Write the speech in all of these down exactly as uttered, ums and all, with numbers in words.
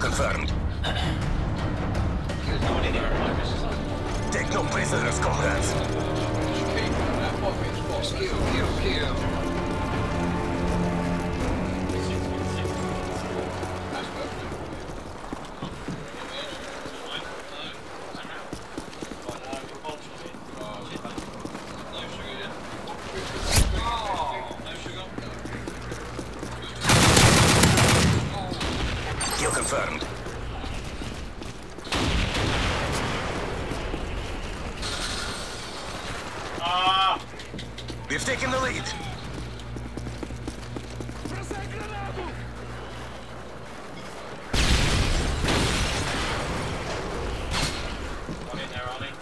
confirmed. Take no prisoners, comrades. Kill, kill, kill. Kill confirmed. Ah! We've taken the lead. I'm in there, Ollie.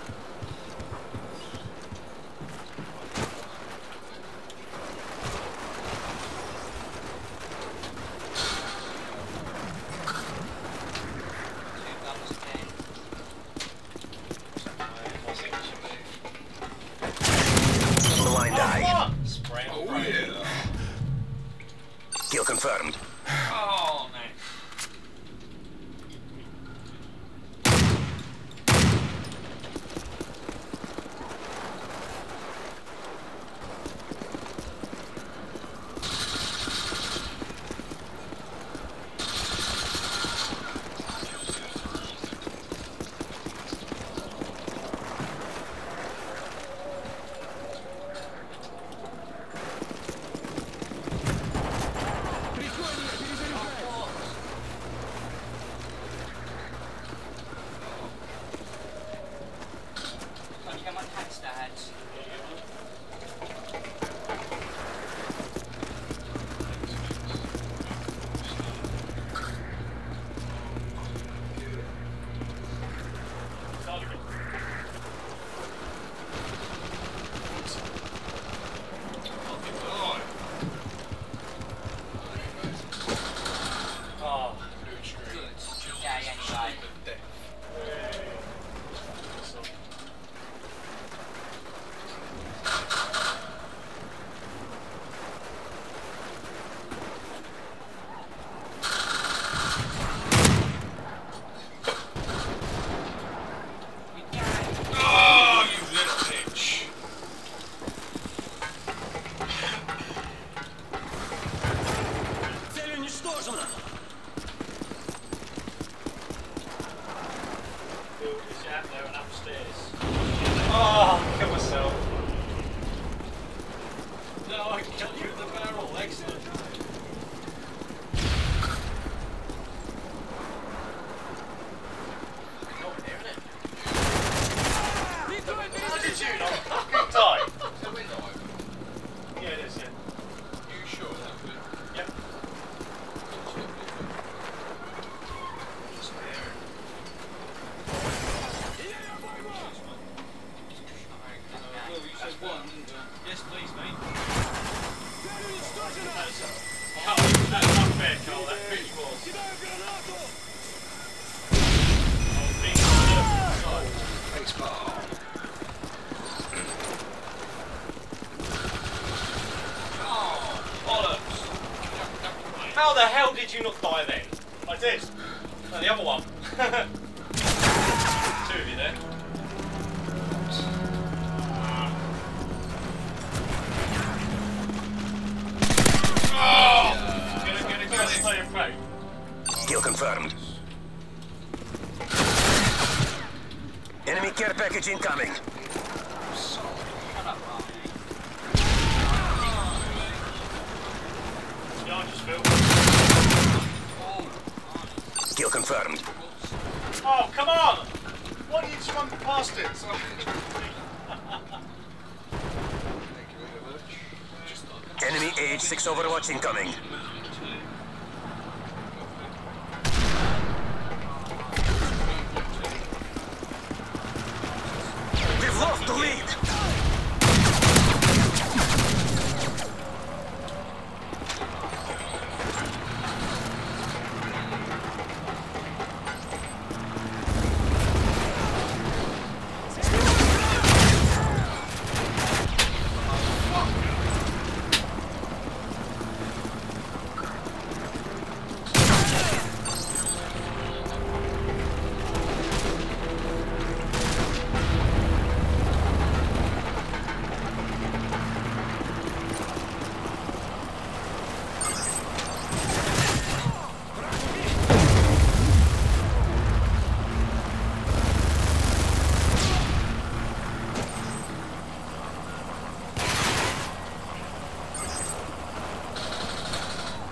Blind eye. Spray and Oh, pray. yeah. Kill confirmed. Oh, no. Oh, Oh, you little bitch. Цель уничтожена. build is out there and upstairs. Oh, kill myself. No, I killed you in the barrel. Excellent. Not in here, innit? How did you not fucking die? Is the window open? Yeah, it is, yeah. You sure that was? Yep. Well, you said one, didn't you? Yes, please, mate. That's, oh, that's unfair, Carl. That really was. Oh, big oh. Thanks, pal. Oh, bollocks. How the hell did you not die then? I did. No, the other one. Two of you there. Oh! Gonna, gonna go and play a fake. Kill confirmed. Enemy care package incoming. Yeah, I just feel. Kill confirmed. Oh, come on! Why did you just run past it? Thank you very much. Just like that. Enemy age six Overwatch incoming. We've lost the lead.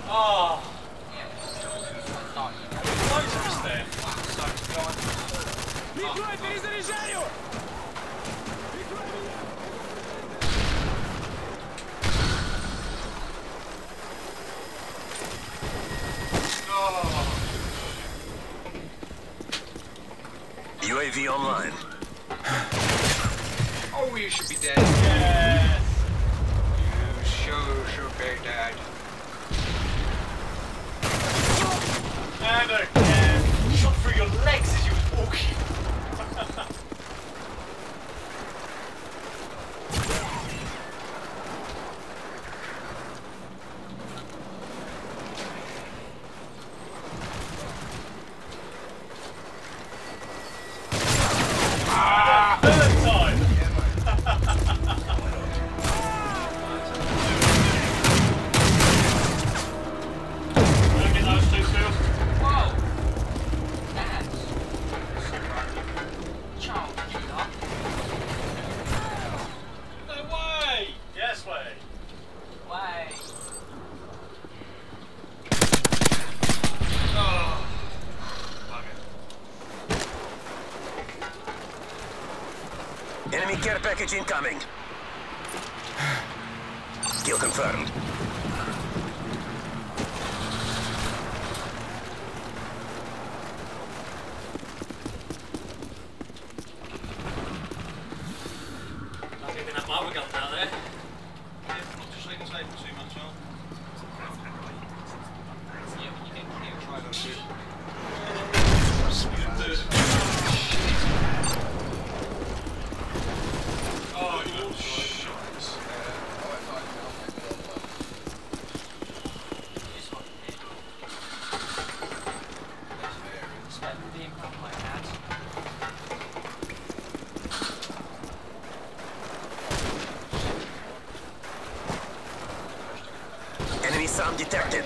Oh, Oh, loads of us there. so, go on. Прикрой, перезаряжаю! U A V online. Oh, you should be dead. Yes. You sure should be dead. And again. Shot through your legs as you was walking. Third time. Look at those two, Phil. Whoa! That's child killer. No way. Yes way. Way. Oh. Okay. Enemy care package incoming. Kill confirmed. Not even that marble gun down there. Just leave us open too much, huh? Yeah, but you didn't kill. Try those two. Oh, you shit. This one here. Spend the impact like that. Enemy sound detected.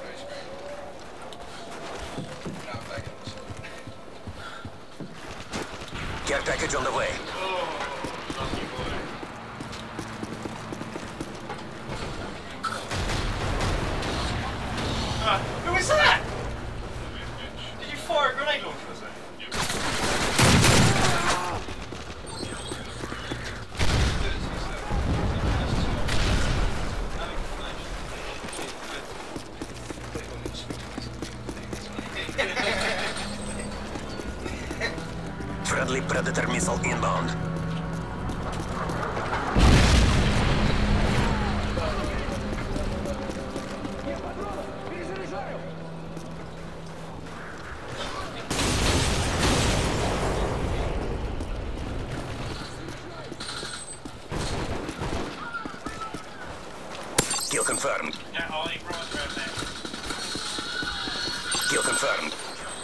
Care package on the way. Oh, lucky boy. Ah, who was that? Did you fire a grenade launcher or something? Friendly Predator missile inbound. Перезаряжаю! Kill confirmed. Yeah, I'll eat right around there. Kill confirmed.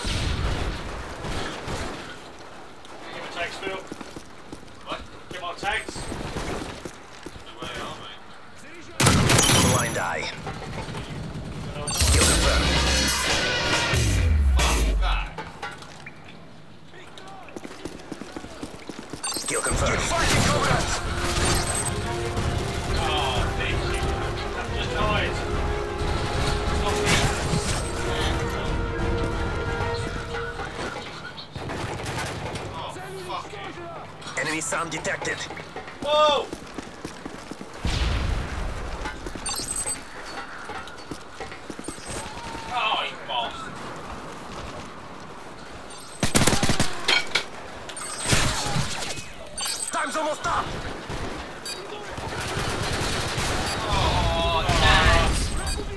Give me tags, Phil. What? Give my tags. Where are we? Blind eye. Kill confirmed. Fuck that. Kill confirmed. Oh, thank you. I've just died. It's not me. Oh, fuck you. Enemy sound detected. Whoa! Oh, you bastard. Time's almost up. Oh, nice!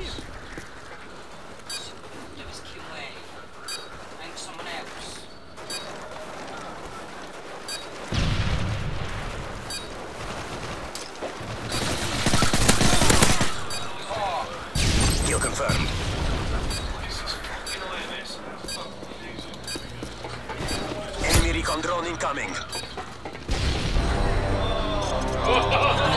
That was Q A. And someone else. Oh, Kill confirmed. Enemy recon drone incoming. Oh,